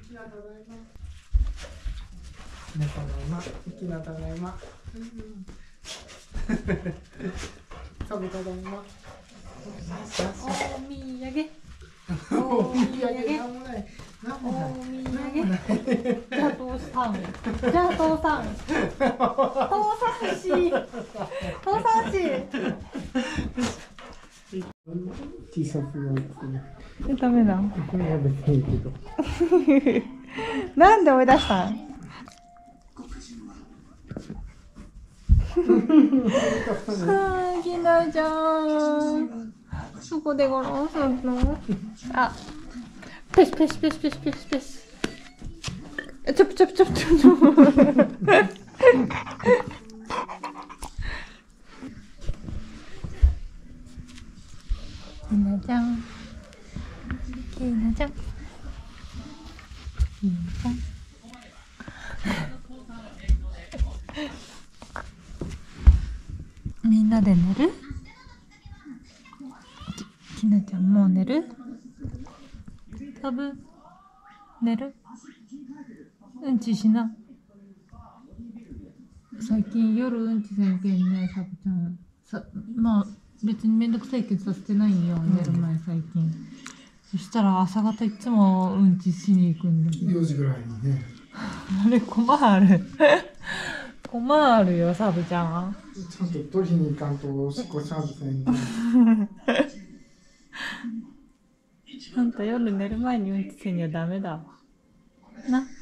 きなただいま。サブただいま。 お土産。 お土産なんもない。なんもない。 お土産。じゃあ父さん。じゃあ父さん。父さんし。父さんし。 T シャツがいつ。 ダメだ。 これは別にいいけど。 なんで追い出したん？あ、きなちゃん。そこでゴロンするの？あ、ペシペシペシペシペシペシ。ちょぷちょぷちょぷちょぷちょぷ。きなちゃん。きなちゃん。きなちゃん。みんなで寝る？きなちゃんもう寝る？多分寝る？うんちしな。最近夜うんちせんけんね、さぶちゃん。まあ別にめんどくさいけどさせてないよ、寝る前最近。そしたら朝方いつもうんちしに行くんだけど。 4時ぐらいにね。 あれ困る。困るよ、サブちゃん。 ちゃんと取りに行かんとおしっこちゃんとせんと。 あんた夜寝る前にうんちせんにはダメだわ。な。